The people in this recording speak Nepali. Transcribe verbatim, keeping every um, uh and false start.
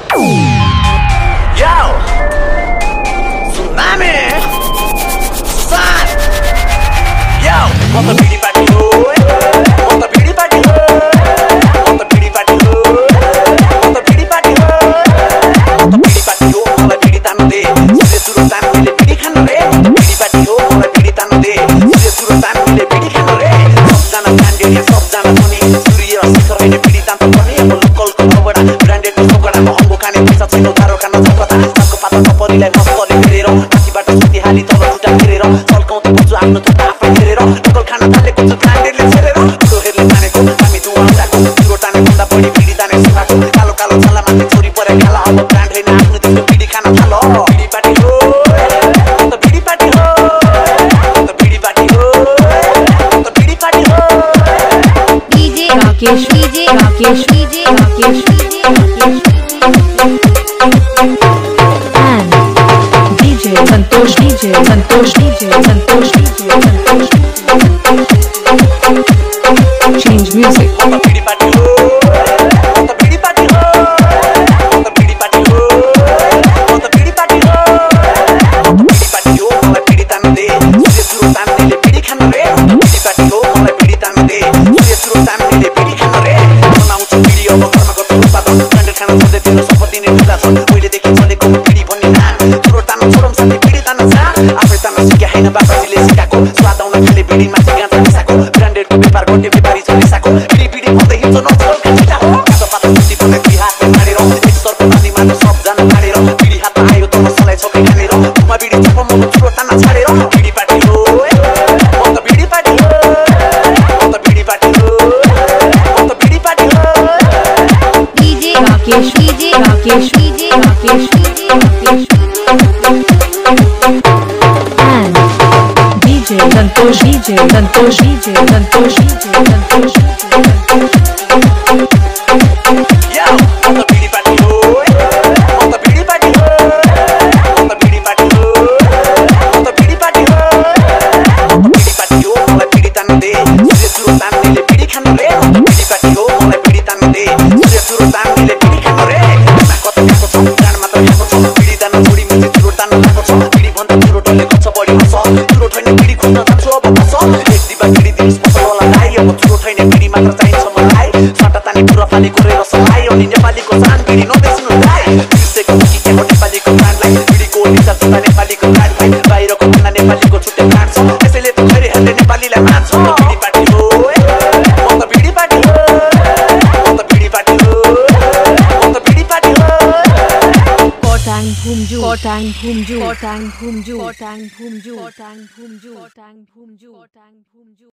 Yo, tsunami, sun. Yo, want the beady party ho? Want the beady party ho? Want the beady party ho? Want the beady party ho? Want the beady party ho? Mala beady tanu de. Sure suru tan mile beady khanu re. Beady party ho? Mala beady tanu de. Sure suru tan mile beady khanu re. Sob jana branded ya sob jana thoni. Surya shikhar hoine beady tan thoni. Amo local ko bhawada branded ko sokada mahongo khane paisa chaino taro kana zakata. Sako pata kaporiलाई मस्तले फेरेर माथिबाट सुति हाली तल खुट्टा फेरेर चल्काउँदै बस्छु आफ्नो थुप्पा आफै फेरेर लोकल खाना थालेको छु ब्रान्डेडले छेरेर टोहेरले तानेको हामी दुवा उडाको तिरो ताने भन्दा बढी बिडी ताने सुनाको कालो कालो छाला माथि छोरी परे काला अब ब्रान्ड हैन आफ्नो देशको बिडी खाना थालो बिडी पार्टी हो त बिडी पार्टी हो त बिडी पार्टी हो त बिडी पार्टी हो DJ Rakesh DJ Rakesh DJ Rakesh DJ Rakesh Santosh D J, Santosh D J, Santosh D J, Santosh D J. Change music. Want the beady party ho? Want the beady party ho? Want the beady party ho? Want the beady party ho? Want the beady party ho? Mala beady tanu de. Sure suru tan mile beady khanu re. Beady party ho? Mala beady tanu de. Sure suru tan mile beady khanu re. बनाउँछु beady अब घरमा गर्छु उत्पादन ब्रान्डेड खाना सधैँ तिम्रो सबै दिने खुला छ पहिलेदेखि चलेको beady भन्ने नाम छोरो तानो छोरम साथी beady तानो छ आफै तानो सिके हैन बाबाजीले सिकाएको स्वाद आउन खाले beady माथि गाँजा मिसाको ब्रान्डेडको व्यापार गर्ने व्यापारी छ मिसाको beady beady भन्दै हिँड्छ नचल काटिटा हो कालो पातो सुति भने दुई हातले मारेर एक सर्को पानीमा त सब जना मारेर beady हातमा आयो त मसलाई छकै खानेर घुमा beady चप म छोरो ताना छाडेर beady पार्टी हो म त beady पार्टी हो म त beady पार्टी हो म त beady पार्टी हो DJ Rakesh DJ Rakesh DJ Rakesh DJ Rakesh Santosh D J, Santosh D J, Santosh D J, Santosh D J. Yo, want the beady party ho? Want the beady party ho? Want the beady party ho? Want the beady party ho? Want the beady party ho? Mala beady tanu de. Sure suru tan mile beady khanu re. Beady party ho? Mala beady tanu de. Sure suru tan mile beady khanu re. Na kota kako छ गान मात्र खाएको छ beady तानु छोडी मुझे चुरो तानु भएको छ beady भन्दा चुरो टले गर्छ बढी हस चुरो छैन beady खोज्न जान्छु अब बस एक दिबा beady दिस पसलवाला लाई अब चुरो छैन beady मात्र चाहिन्छ मलाई सट्टा तानी पुरा फालेको रे रसलाई अनि नेपालीको सान beady नबेच्नु दाइ बिर्सेको कि के हो नेपालीको ब्रान्डलाई beadyको निचा जुत्ता नेपालीको ब्रान्ड भाइ बाहिरको भन्दा नेपालीको छुट्टै ब्रान्ड छ त्यसैले त खैरेहरूले नेपालीलाई मान्छ beady पार्टी हो म त beady पार्टी हो म त beady पार्टी हो म त beady पार्टी हो Kotang Phumju Kotang Phumju Kotang Phumju Kotang Phumju Kotang Phumju Kotang Phumju Kotang Phumju